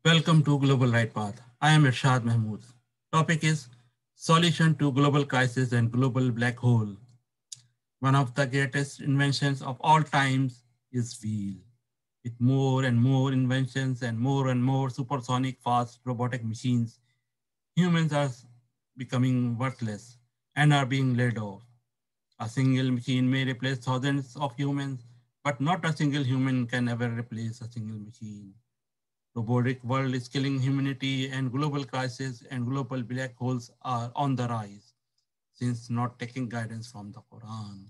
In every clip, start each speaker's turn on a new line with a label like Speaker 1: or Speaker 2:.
Speaker 1: Welcome to Global Right Path. I am Irshad Mahmood. Topic is Solution to Global Crisis and Global Black Hole. One of the greatest inventions of all times is wheel. With more and more inventions and more supersonic fast robotic machines, humans are becoming worthless and are being laid off. A single machine may replace thousands of humans, but not a single human can ever replace a single machine. Robotic world is killing humanity and global crisis and global black holes are on the rise since not taking guidance from the Quran.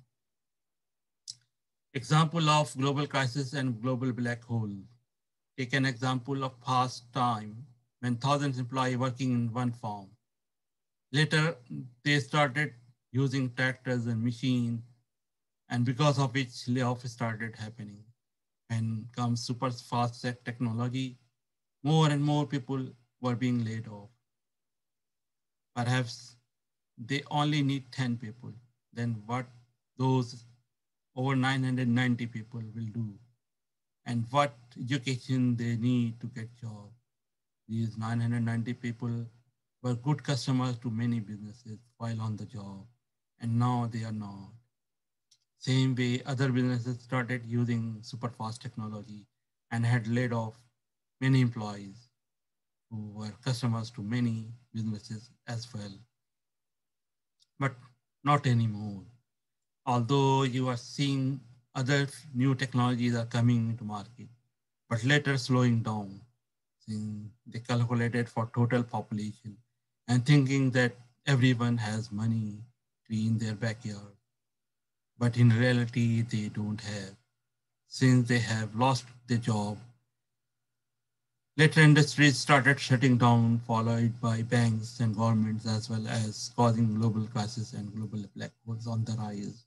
Speaker 1: Example of global crisis and global black hole. Take an example of past time when thousands employees working in one farm. Later, they started using tractors and machines, and because of which layoff started happening. When comes super fast technology, more and more people were being laid off. Perhaps they only need 10 people. Then what those over 990 people will do and what education they need to get job. These 990 people were good customers to many businesses while on the job and now they are not. Same way other businesses started using super fast technology and had laid off many employees who were customers to many businesses as well. But not anymore. Although you are seeing other new technologies are coming into market, but later slowing down since they calculated for total population and thinking that everyone has money to in their backyard. But in reality, they don't have since they have lost their job. Later industries started shutting down, followed by banks and governments, as well as causing global crisis and global black holes on the rise.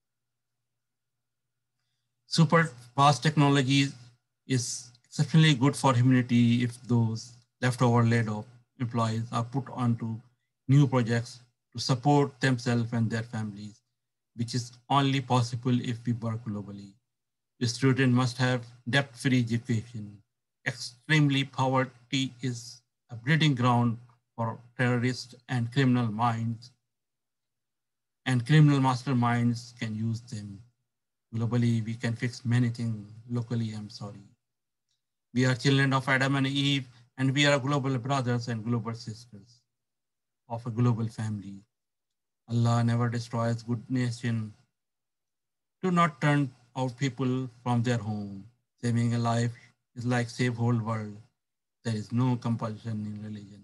Speaker 1: Super fast technology is exceptionally good for humanity if those leftover laid off employees are put onto new projects to support themselves and their families, which is only possible if we work globally. The student must have debt-free education. Extremely poverty is a breeding ground for terrorists and criminal minds, and criminal masterminds can use them. Globally, we can fix many things. Locally, I'm sorry. We are children of Adam and Eve, and we are global brothers and global sisters of a global family. Allah never destroys good nation. Do not turn out people from their home. Saving a life is like save whole world. There is no compulsion in religion.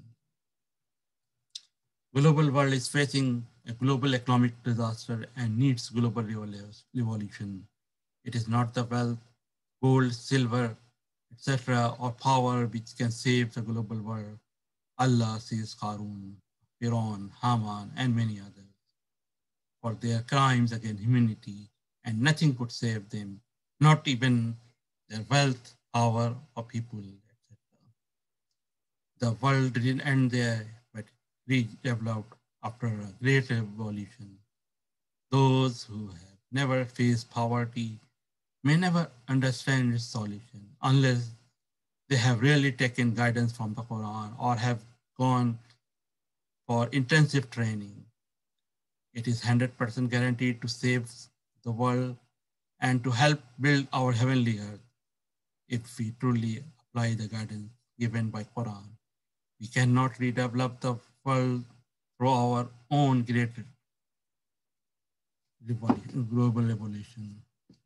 Speaker 1: Global world is facing a global economic disaster and needs global revolution. It is not the wealth, gold, silver, etc., or power which can save the global world. Allah sees Qarun, Firaun, Haman, and many others for their crimes against humanity, and nothing could save them, not even their wealth, power, or people, etc. The world didn't end there, but redeveloped after a great revolution. Those who have never faced poverty may never understand its solution unless they have really taken guidance from the Quran or have gone for intensive training. It is 100% guaranteed to save the world and to help build our heavenly earth if we truly apply the guidance given by Quran. We cannot redevelop the world through our own great global evolution.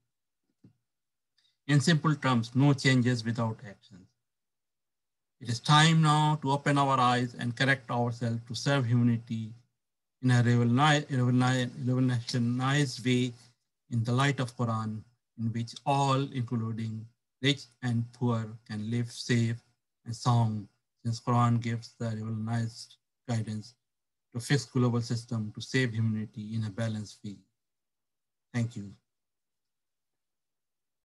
Speaker 1: In simple terms, no changes without actions. It is time now to open our eyes and correct ourselves to serve humanity in a revolutionized way in the light of Quran, in which all, including rich and poor, can live safe and sound, since Quran gives the revolutionized guidance to fix global system to save humanity in a balanced way. Thank you.